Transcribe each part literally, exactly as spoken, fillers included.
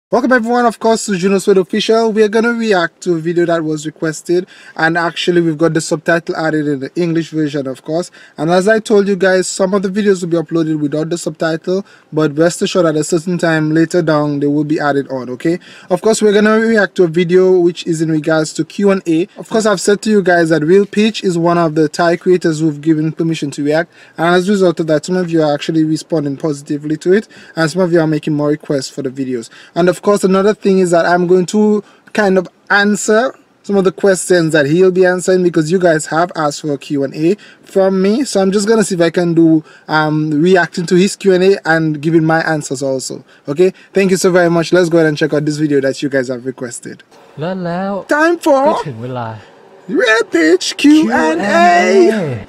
Welcome everyone, of course, to Juno Sweat Official. We are going to react to a video that was requested, and actually we've got the subtitle added in the English version, of course. And as I told you guys, some of the videos will be uploaded without the subtitle, but rest assured at a certain time later down they will be added on, okay? Of course, we're going to react to a video which is in regards to Q and A. Of course, I've said to you guys that Real Peach is one of the Thai creators who've given permission to react, and as a result of that, some of you are actually responding positively to it, and some of you are making more requests for the videos. And of Of course, another thing is that I'm going to kind of answer some of the questions that he'll be answering because you guys have asked for a Q and A from me. So I'm just going to see if I can do um, reacting to his Q and A and giving my answers also. Okay, thank you so very much. Let's go ahead and check out this video that you guys have requested. Time for Real Peach Q and A.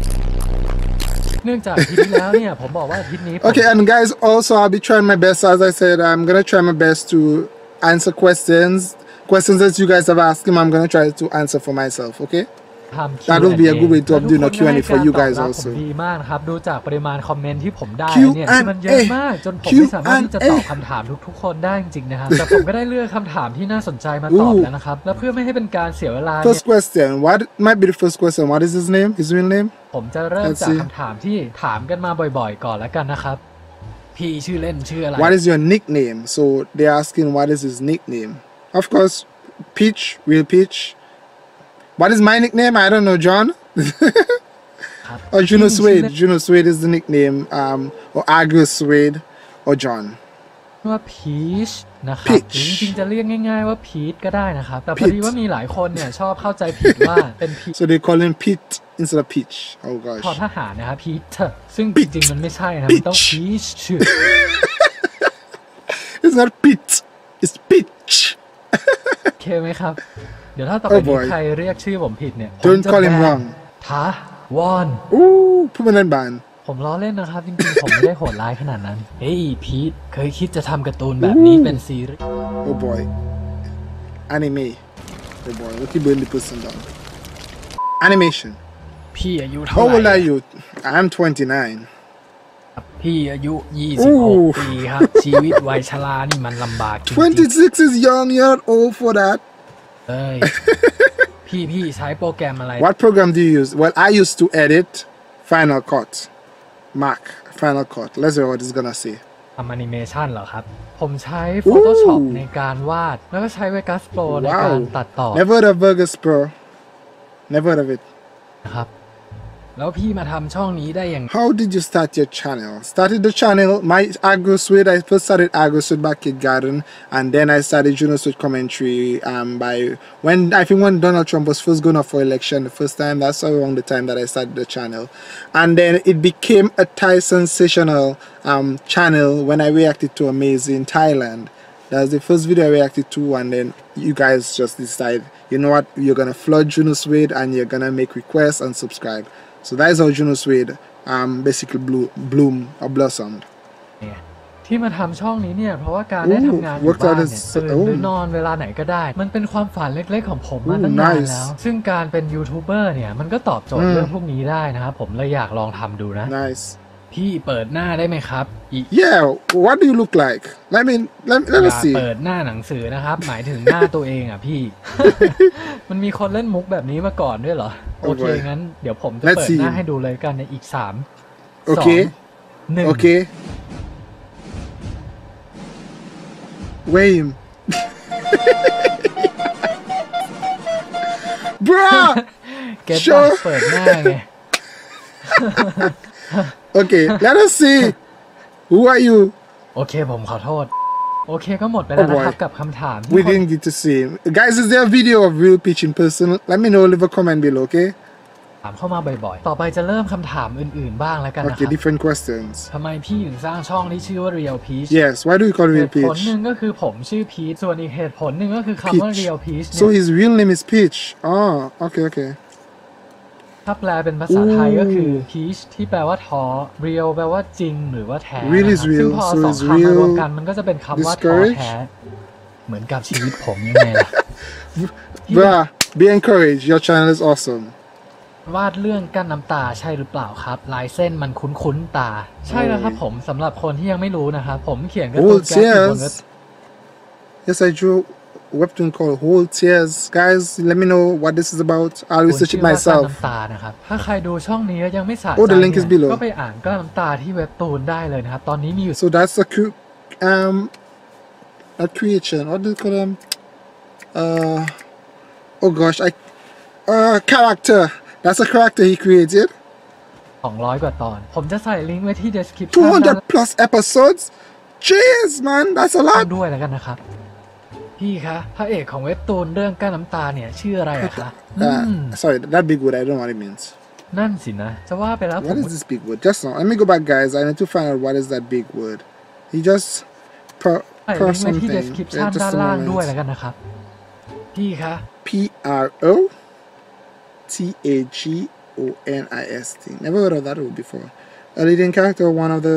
Okay, and guys, also I'll be trying my best. As I said, I'm gonna try my best to answer questions questions that you guys have asked him. I'm gonna try to answer for myself. Okay, that will be a good way to do a Q and A for you guys also. Q and A. First question. What might be the first question? What is his name? His real name? ผมจะเริ่มจากคำถามที่ถามกันมาบ่อยๆก่อนแล้วกันนะครับพี่ชื่อเล่นชื่ออะไร What is your nickname? So they're asking what is his nickname. Of course, Peach, Real Peach. What is my nickname? I don't know, John. Or Juno Suede. Juno Suede is the nickname. Um, or Agus Suede or John. ว่า Peach นะครับจริงๆจะเรียกง่ายๆว่า Peach ก็ได้นะครับแต่พอดีว่ามีหลายคนเนี่ยชอบเข้าใจผิดว่าเป็น Peach. So they call him Pete instead of Peach. Oh gosh. พอทหารนะครับ Peach ซึ่งจริงๆมันไม่ใช่นะมันต้อง Peach. It's not Pete. It's Peach. โอเคไหมครับเดี๋ยวถ้าต่อไปนี้ใครเรียกชื่อผมผิดเนี่ย Don't call him wrong. ท้าวอน Ooh, permanent ban. ผมล้อเล่นนะครับจริงๆผมไม่ได้โหดร้ายขนาดนั้นเฮ้ยพีทเคยคิดจะทำการ์ตูนแบบนี้เป็นซีรีส์ Oh boy, anime. Oh boy, look you burn the person down. Animation. พี่อายุเท่าไหร่ How old are you? I'm twenty-nine. พี่อายุยี่สิบหกปีครับชีวิตวัยชรานี่มันลำบากจริงๆ twenty-six is young. You're old for that. เอ้ยพี่พี่ใช้โปรแกรมอะไร What program do you use? Well, I used to edit Final Cut. Mac Final Cut. Let's see what it's gonna say. ทำแอนิเมชันเหรอครับผมใช้ Photoshop ในการวาดแล้วก็ใช้ Vegas Pro ในการตัดต่อ Never heard of Vegas Pro. Never heard of it. นะครับแล้วพี่มาทำช่องนี้ได้อย่าง How did you start your channel? Started the channel, my Agro Suede. I first started Agro Suede back in Garden, and then I started Juno Suede commentary. Um, by when I think when Donald Trump was first going up for election the first time, that's around the time that I started the channel, and then it became a Thai sensational um channel when I reacted to Amazing Thailand. That's the first video I reacted to, and then you guys just decide, you know what, you're gonna flood Juno Suede and you're gonna make requests and subscribe. So that is how Juno Suede um, basically blew, bloom or blossomed. ที่มาทำช่องนี้เนี่ยเพราะว่าการได้ทำงานอยู่บ้านเนี่ยตื่นหรือนอนเวลาไหนก็ได้มันเป็นความฝันเล็กๆของผมมาตั้งนานแล้วซึ่งการเป็นยูทูบเบอร์เนี่ยมันก็ตอบโจทย์เรื่องพวกนี้ได้นะครับผมเลยอยากลองทำดูนะ Nice. พี่เปิดหน้าได้ไหมครับ Yeah, what do you look like? Let me let me let me see. เปิดหน้าหนังสือนะครับหมายถึงหน้าตัวเองอ่ะพี่ มันมีคนเล่นมุกแบบนี้มาก่อนด้วยเหรอโอเคงั้นเดี๋ยวผมจะเปิดหน้าให้ดูเลยกันในอีกสามสองหนึ่ง Okay. Wait. Bruh. เก็ตเปิดหน้าไง Okay, let us see. Who are you? โอเคผมขอโทษโอเคก็หมดไปแล้วนะครับกับคำถาม We didn't get to see him. Guys, is there a video of Real Peach in person? Let me know. Leave a comment below, okay? ถามเข้ามาบ่อยๆต่อไปจะเริ่มคำถามอื่นๆบ้างแล้วกันนะครับ Okay, different questions. ทำไมพี่ถึงสร้างช่องที่ชื่อว่า Real Peach? Yes, why do you call Real Peach? เหตุผลหนึ่งก็คือผมชื่อ Peach ส่วนอีกเหตุผลหนึ่งก็คือคำว่า Real Peach เนี่ย So his real name is Peach. Oh, okay, okay. ถ้าแปลเป็นภาษาไทยก็คือ Peach ที่แปลว่าท้อ Real แปลว่าจริงหรือว่าแท้ซึ่งพอสองคำมารวมกันมันก็จะเป็นคำว่าท้อแท้เหมือนกับชีวิตผมยังไงล่ะ Bruh, be encouraged. Your channel is awesome. วาดเรื่องกั้นน้ำตาใช่หรือเปล่าครับลายเส้นมันคุ้นๆตาใช่แล้วครับผมสำหรับคนที่ยังไม่รู้นะครับผมเขียนการ์ตูนแก๊กอยู่บนเว็บ Yes, I drew a webtoon called Whole Tears. Guys, let me know what this is about. I'll research it myself. น้ำตานะครับถ้าใครดูช่องนี้ยังไม่สะใจ Oh, the link is below. ก็ไปอ่านก้านน้ำตาที่เว็บตูนได้เลยนะครับตอนนี้มีอยู่ So that's a cute um a creation. What do you call them? Uh oh gosh, I uh character. That's a character he created. สองร้อยกว่าตอนผมจะใส่ลิงก์ไว้ที่ description two hundred plus episodes. Jeez, man, that's a lot. ด้วยแล้วกันนะครับพี่คะพระเอกของเว็บตูนเรื่องก้านน้ำตาเนี่ยชื่ออะไรอะคะ Uh, sorry, that big word, I don't know what it means. นั่นสินะจะว่าไปแล้วผม What is this big word? Just now, let me go back, guys. I need to find out what is that big word. He just per, ใส่ per ลิงก์ไว้ที่ something. description Yeah, ด้า just น a ล่างด้วย moment. แล้วกันนะครับพี่คะ P R O T A G O N I S T. Never heard of that word before. A leading character, one of the...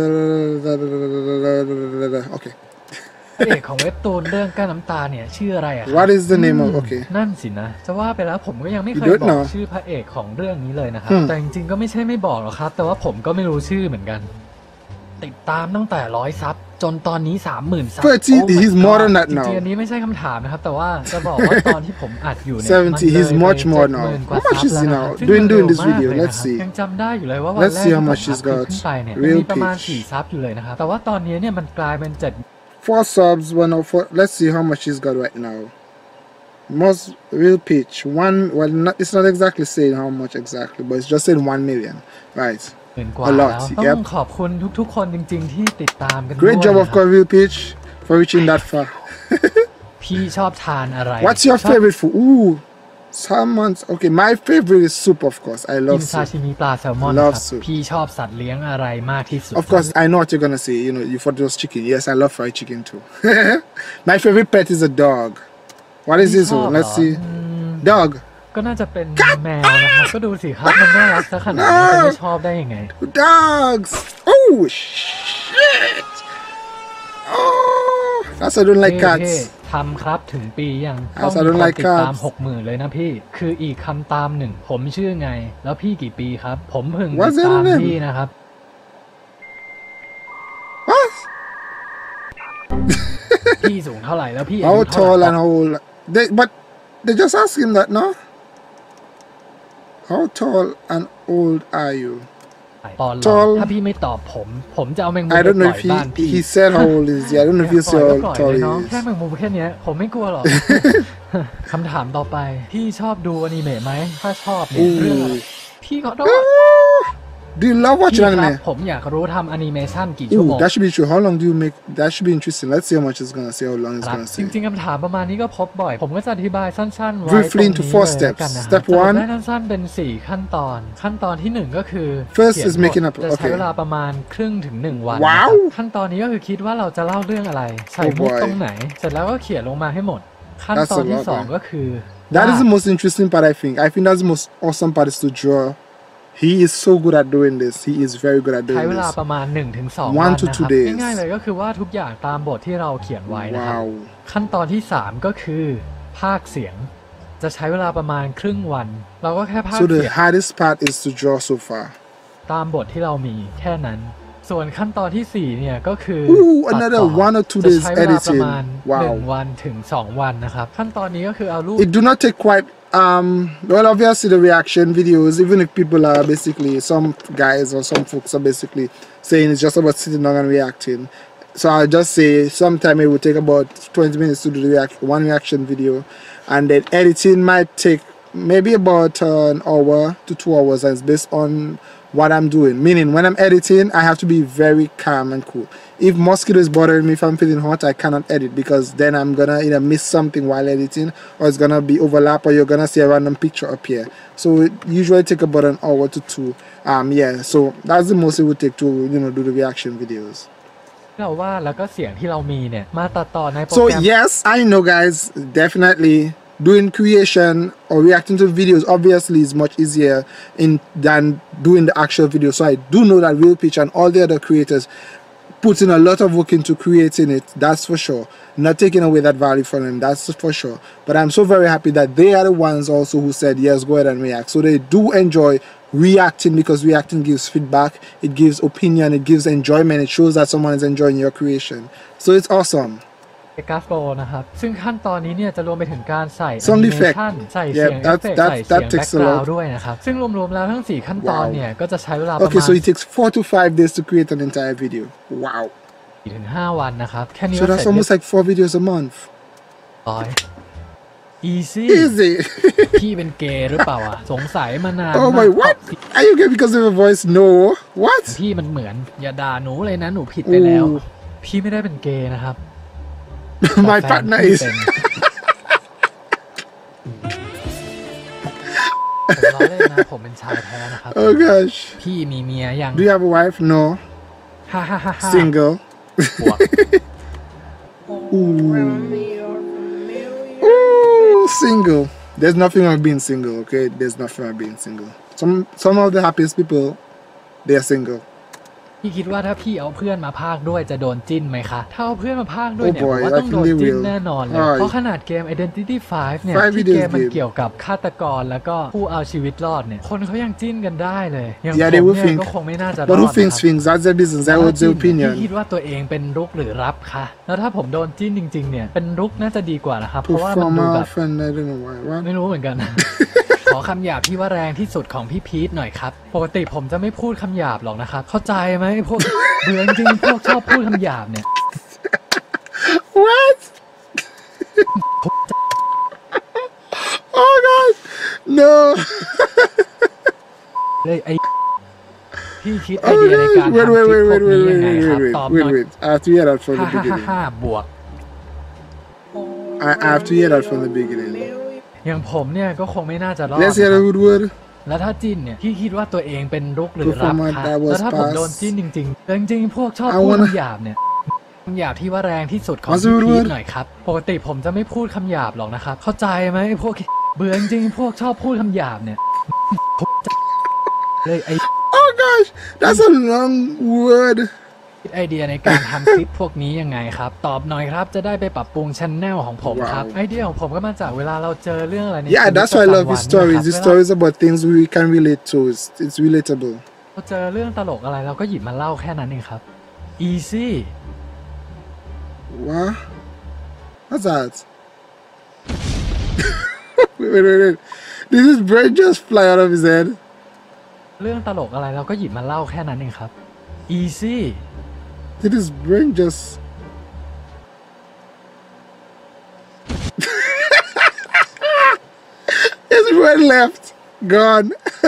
Okay. พระเอกของเว็บตูนเรื่องก้านน้ำตาเนี่ยชื่ออะไรอะคะ What is the name of... Okay. นั่นสินะจะว่าไปแล้วผมก็ยังไม่เค You ย don't บอก know. ชื่อพระเอกของเรื่องนี้เลยนะครับ Hmm. แต่จริงๆก็ไม่ใช่ไม่บอกหรอกครับ แต่ว่าผมก็ไม่รู้ชื่อเหมือนกัน ติดตามตั้งแต่ร้อยซับจนตอนนี้สามหมื่นซับ thirty, Oh my he's God. more than that จริง now. ๆอันนี้ไม่ใช่คำถามนะครับ แต่ว่าจะบอกว่าตอนที่ผมอัดอยู่เนี่ย seventy, มันเลย he's much ไป more now. เจ็ดหมื่นกว่า How much ซับ is แล้ว he นะ now? ครับซึ่ง Doing มัน doing เร็ว this มาก video. เลย Let's นะครับ see. ยังจำได้อยู่เลยว่าวัน Let's แรก see ที่ how ผม much อั he's ดคลิป got. ขึ้นไปเนี่ย Real มีประมาณ pitch. สี่ซับอยู่เลยนะครับแต่ว่าตอนนี้เนี่ยมันกลายเป็นเจ็ด Four subs, one of four. Let's see how much he's got right now. Most real pitch. One, well, not, it's not exactly saying how much exactly, but it's just saying one million. Right. หมื่นกว่า A แล้ว lot. ต้ Yep. องขอบคุณทุกๆ คนจริงๆที่ติดตามกันด้วย Great job, นะ of ครับ course, real pitch, for reaching that far. พี่ชอบทานอะไร What's your ชอบ favorite food? Ooh, salmon. Okay, my favorite is soup, of course. I กิ love นซา soup. ชิมิปลาแซลมอน Love ครับ soup. พี่ชอบสัตว์เลี้ยงอะไรมากที่สุด Of course, I know what you're gonna say. You know, you thought it was chicken. Yes, I love fried chicken too. My favorite pet is a dog. What is พี่ this ชอบ one? เหรอ Let's see. อืม Dog. ก็น่าจะเป็นแมวนะครับก็ดูสิครับมันน่ารักซะขนาดนี้จะไม่ชอบได้ยังไง Dogs. Oh shit. Oh, that's why I don't like เท่ cats. ๆทำครับถึงปียัง I ต้อง also มี don't คน like ติดตาม cats. หกหมื่นเลยนะพี่คืออีกคำตามหนึ่งผมชื่อไง แล้วพี่กี่ปีครับ ผมเพิ่งติ What's ด that ตาม name? พี่นะครับ What? พี่สูงเท่าไหร่แล้วพี่อา How ยุเท่า tall ไหร่ and how old? They, but they just ask him that, no? How tall and old are you? ปอนด์ tall ถ้าพี่ไม่ตอบผม ผมจะเอาแมงมุม I ไป don't ปล่ know อย if บ้าน he พี่ he said how old is he. I don't know if อยาก you ปล่อย see ก็ how ปล่อย tall เลย he น้อง is. แค่แมงมุมแค่เนี้ยผมไม่กลัวหรอก คำถามต่อไป พี่ชอบดูอนิเมะไหมถ้าชอบเนี่ยเรื่องอะไร Ooh. พี่ขอโทษ Do you love พี่ watching ครับ anime? ผมอยากรู้ทำแอนิเมชันกี่ชั่วโม Ooh, ง that should be true. How long do you make? That should be interesting. Let's see how much it's gonna say. How long it's ครับ gonna จ say. ริงๆคำถามประมาณนี้ก็พบบ่อย ผมก็จะอธิบายสั้นๆไว้ Briefly ตรง into นี้ four เลย steps. กันนะครับ Step สรุป one. ได้สั้นๆเป็นสี่ขั้นตอน ขั้นตอนที่หนึ่งก็คือ First เขียน is making บ up- ทจะใช้ okay. เวลาประมาณครึ่งถึงหนึ่งวันว้าวนะครับขั้นตอนนี้ก็คือคิดว่าเราจะเล่าเรื่องอะไร ใส่ Oh มุก boy. ตรงไหน เสร็จแล้วก็เขียนลงมาให้หมด ขั้น That's ตอน a ที่ lot, สอง man. ก็คือ That is วาด the most interesting part. I think. I think that's the most awesome part is to draw. He is so good at doing this. He is very good at ใช้ doing เวลา this. ประมาณ หนึ่งถึงสอง One วัน to นะค two รับ days ง่ายๆเลยก็คือว่าทุกอย่างตามบทที่เราเขียนไว้นะครับ Wow. ขั้นตอนที่สามก็คือพากย์เสียง จะใช้เวลาประมาณครึ่งวัน เราก็แค่พาก So ย์เสีย the ง hardest part is to draw so far. ตามบทที่เรามีแค่นั้น ส่วนขั้นตอนที่สี่เนี่ยก็คือ Ooh, ตัด another ต่อ one or two จะ days ใช้เวลาประ editing. มาณ Wow. หนึ่งวันถึงสองวันนะครับ ขั้นตอนนี้ก็คือเอารูป It do not take quite um well obviously the reaction videos, even if people are basically some guys or some folks are basically saying it's just about sitting down and reacting. So I'll just say sometime it will take about twenty minutes to do the react one reaction video, and then editing might take maybe about uh, an hour to two hours, and it's based on what I'm doing. Meaning when I'm editing, I have to be very calm and cool. If mosquito is bothering me, if I'm feeling hot, I cannot edit because then I'm gonna either miss something while editing, or it's gonna be overlap, or you're gonna see a random picture appear. So it usually take about an hour to two. Um, yeah. So that's the most it would take to you know do the reaction videos. เราวาดแล้วก็เสียงที่เรามีเนี่ยมาตัดต่อในโปร So แกรม yes, I know, guys. Definitely doing creation or reacting to videos obviously is much easier in than doing the actual video. So I do know that Real Pitch and all the other creators put in a lot of work into creating it. That's for sure. Not taking away that value from them. That's for sure. But I'm so very happy that they are the ones also who said yes, go ahead and react. So they do enjoy reacting because reacting gives feedback, it gives opinion, it gives enjoyment, it shows that someone is enjoying your creation. So it's awesome. กราฟโปรนะครับซึ่งขั้นตอนนี้เนี่ยจะรวมไปถึงการใส่ Sound แอนิเม effect ชันใส่ Yeah, เสียงเอฟ that's- เฟกต์ that- ใส่เสี that ยง takes แบ็ a กกราว lot. ด์ด้วยนะครับซึ่งรวมๆแล้วทั้งสี่ขั้นตอน Wow. เนี่ยก็จะใช้เวลาประ Okay, มาณ so it takes four to five days to create an entire video. Wow. สี่ถึงห้าวันนะครับแค่นี้ So ก็เสร็ that's จเรียบ almost like four videos a month. ร้อย easy Easy. พี่เป็นเกย์หรือเปล่าอ่ะสงสัยมานาน Oh มา my, ก what? Are you gay because of your voice? No. What? พี่มันเหมือนอย่าด่าหนูเลยนะหนูผิดไปแล้ว Ooh. พี่ไม่ได้เป็นเกย์นะครับ My แต่แฟน partner พี่ is. เป็น ผมล้อเล่นนะผมเป็นชายแท้นะครับ Oh gosh. พี่มีเมียยัง Do you have a wife? No. ฮ่าฮ่าฮ่าฮ่า Single. บวก Ooh. Ooh, single. There's nothing wrong with being single, okay? There's nothing wrong with being single. Some some of the happiest people, they are single. พี่คิดว่าถ้าพี่เอาเพื่อนมาพากย์ด้วยจะโดนจิ้นไหมคะ ถ้าเอาเพื่อนมาพากย์ด้วยเนี่ย Oh ผ boy, มว่าต้องโดน definitely จิ้น will. แน่นอนเลย Alright. เพราะขนาดเกม Identity ไฟว์ เนี่ย Five ที่ videos เกมมัน game. เกี่ยวกับฆาตกรแล้วก็ผู้เอาชีวิตรอดเนี่ย คนเขายังจิ้นกันได้เลยอย่าง Yeah, ผม they will เนี่ย think. ก็คงไม่น่าจะรอ But ด who นะค thinks รับ things? That's their business. แล้ว That's ถ้า their จิ้นเนี่ยพี่ opinion. คิดว่าตัวเองเป็นรุกหรือรับคะแล้วถ้าผมโดนจิ้นจริงๆเนี่ยเป็นรุกน่าจะดีกว่านะครับเพราะว่ามันดู Performer แบบ friend, I don't know why. What? ไม่รู้เหมือนกัน ขอคำหยาบที่ว่าแรงที่สุดของพี่พีทหน่อยครับ ปกติผมจะไม่พูดคำหยาบหรอกนะครับ เข้าใจไหมพวก เบื่อจริงๆพวกชอบพูดคำหยาบเนี่ย What? Oh god. No. เลยไอพี่คิดไอ Oh เดียในการ gosh. ทำ Wait, ค wait, ลิป wait, พว wait, กนี้ wait, ยังไง wait, ครับ wait, ตอบ wait, หน่อย wait. I have to hear that from ฮ่า the ฮ่าฮ่า beginning. ฮ่าบวก I I have to hear that from the beginning. อย่างผมเนี่ยก็คงไม่น่าจะรอด Let's hear นะ the good word. แล้วถ้าจิ้นเนี่ยพี่คิดว่าตัวเองเป็นรุกหรือรับ Performer คะ that was แล้วถ้าผม past. โดนจิ้นจริงๆแต่จริงๆพวกชอบ I พูด wanna- คำหยาบเนี่ยคำหยาบที่ว่าแรงที่สุดของ What's the พี่พีท word? หน่อยครับ ปกติผมจะไม่พูดคำหยาบหรอกนะครับ เข้าใจไหมพวกเบื่อจริงๆพวกชอบพูดคำหยาบเนี่ยเลยไอ Oh gosh, that's a long word. ไอเดียในการทำคลิปพวกนี้ยังไงครับ ตอบหน่อยครับจะได้ไปปรับปรุงช anel ของผมครับ Wow. ไอเดียของผมก็มาจากเวลาเราเจอเรื่องอะไรใน Yeah, ชีวิต that's why I ประ love จำวั his น stories. เนี่ย His ครับ stories about things we can relate to. It's, it's relatable. เราเจอเรื่องตลกอะไรเราก็หยิบมาเล่าแค่นั้นเองครับ easy What? What's that? wait, wait, wait, wait. Did his brain just fly out of his head? เรื่องตลกอะไรเราก็หยิบมาเล่าแค่นั้นเองครับ easy Did his brain just... his brain left. Gone.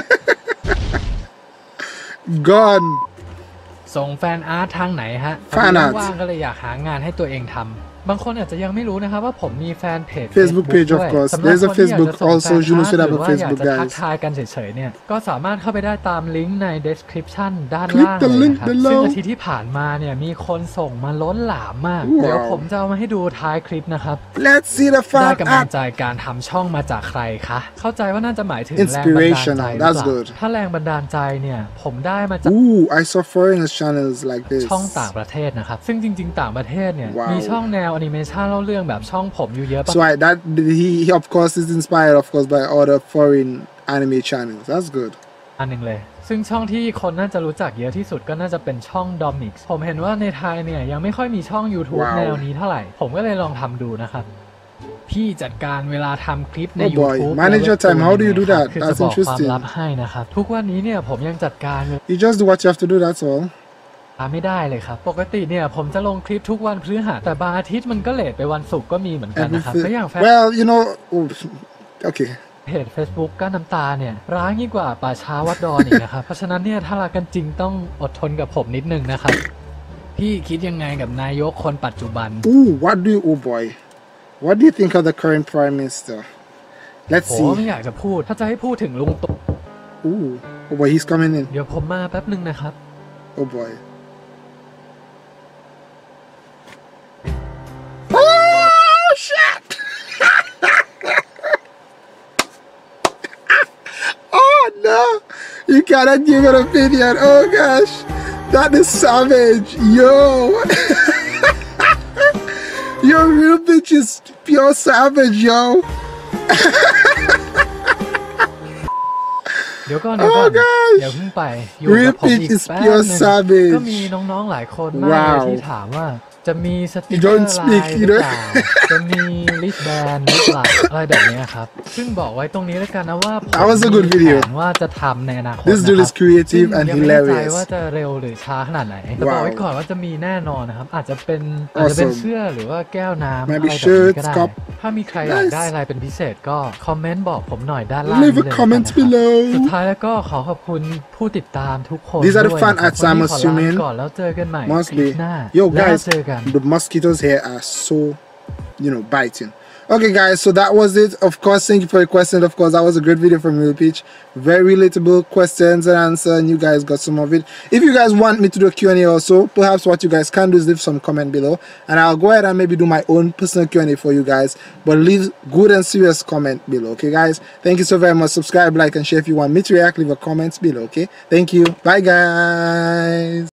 Gone. ส่งแฟนอาร์ตทางไหนฮะแฟนอาร์ตว่างๆก็เลยอยากหางานให้ตัวเองทำบางคนอาจจะยังไม่รู้นะครับว่าผมมีแฟนเพจ Facebook page, of ด้วย course. สำหรับ There's a คนที่อยาก Facebook จะส่งแฟน also. You know, อาร์ต should ห have รื a อว่าอยาก Facebook, จะทัก guys. ทายกันเฉยๆเนี่ยก็สามารถเข้าไปได้ตามลิงก์ใน description ด้าน Click ล่าง the เลย link นะครับ below ซึ่งอาทิตย์ที่ผ่านมาเนี่ยมีคนส่งมาล้นหลามมาก Wow เดี๋ยวผมจะเอามาให้ดูท้ายคลิปนะครับ Let's see the ได้ fan กำลัง art. ใจการทำช่องมาจากใครคะ เข้าใจว่าน่าจะหมายถึงแรงบันดาลใจหรือ Inspirational. เป That's ล่า good. ถ้าแรงบันดาลใจเนี่ยผมได้มาจาก Ooh, I saw foreigners channels like this. ช่องต่างประเทศนะครับ ซึ่งจริง ๆ ต่างประเทศเนี่ย Wow มีช่องแนวแอนิเมชันเล่าเรื่องแบบช่องผมอยู่เยอะปะ So I, that he, he of course is inspired of course by other foreign anime channels. That's good. อันหนึ่งเลย ซึ่งช่องที่คนน่าจะรู้จักเยอะที่สุดก็น่าจะเป็นช่อง Domix ผมเห็นว่าในไทยเนี่ยยังไม่ค่อยมีช่อง YouTube Wow แนวนี้เท่าไหร่ ผมก็เลยลองทำดูนะครับ พี่จัดการเวลาทำคลิปใน Oh boy YouTube manage your time. How do you do that? คือ That's จะบอกความ interesting. ลับให้นะครับ ทุกวันนี้เนี่ยผมยังจัดการ You just do what you have to do. That's all. ไม่ได้เลยครับ ปกติเนี่ยผมจะลงคลิปทุกวันพฤหัสแต่บางอาทิตย์มันก็เลทไปวันศุกร์ก็มีเหมือนกันนะครับ Everything. ก็อย่างแฟน Well, you know. Oh, okay. เพจ Facebook ก้านน้ำตาเนี่ยร้ายยิ่งกว่าป่าช้าวัดดอนอีกนะครับ เพราะฉะนั้นเนี่ยถ้ารักกันจริงต้องอดทนกับผมนิดนึงนะครับ พี่คิดยังไงกับนายกคนปัจจุบัน Ooh, what do you? Oh boy, what do you think of the current prime minister? Let's โอ้ไม่ see. อยากจะพูด ถ้าจะให้พูดถึงลุงตู่ Ooh, oh boy, he's coming in. เดี๋ยวผมมาแป๊บนึงนะครับ Oh boy. Oh shit! Oh no! You cannot give an opinion. Oh gosh, that is savage, yo! Your real bitch is pure savage, yo! เดี๋ยวก่อนเดี๋ยวก่อน Oh gosh เดี๋ยวเพิ่งไปอยู่กับผมอีก Real bitch is แป๊บ pure นึง savage ก็มีน้องๆหลายคนมากเลย Wow ที่ถามว่าจะมีสติ๊กเกอร์ลายหรือเปล่าจะมีลิสแบนหรือเปล่าอะไรแบบนี้ครับซึ่งบอกไว้ตรงนี้แล้วกันนะว่าผมมีแผนว่าจะทำในอนาคตนะครับ This dude is creative and ยังไม่แน่ใจ hilarious ว่าจะเร็วหรือช้าขนาดไหนแต่บอกไว้ก่อนว่าจะมีแน่นอนนะครับอาจจะเป็นอาจจะเป็นเสื้อหรือว่าแก้วน้ำอะไรแบบนี้ก็ได้ถ้ามีใครอยากได้อะไรเป็นพิเศษก็คอมเมนต์บอกผมหน่อยด้านล่าง Leave a comment below สุดท้ายแล้วก็ขอขอบคุณผู้ติดตามทุกคน These are the fan arts I'm assuming ก่อนแล้วเจอกันใหม่ must be หน้า Yo guys เจอกัน the mosquitoes here are so you know biting. Okay guys, so that was it. Of course, thank you for your question. Of course, that was a great video from Lil Peach. Very relatable questions and answer, and you guys got some of it. If you guys want me to do a Q and A also, perhaps what you guys can do is leave some comment below, and I'll go ahead and maybe do my own personal Q and A for you guys. But leave good and serious comment below, okay guys? Thank you so very much. Subscribe, like, and share if you want me to react. Leave a comment below, okay? Thank you. Bye guys.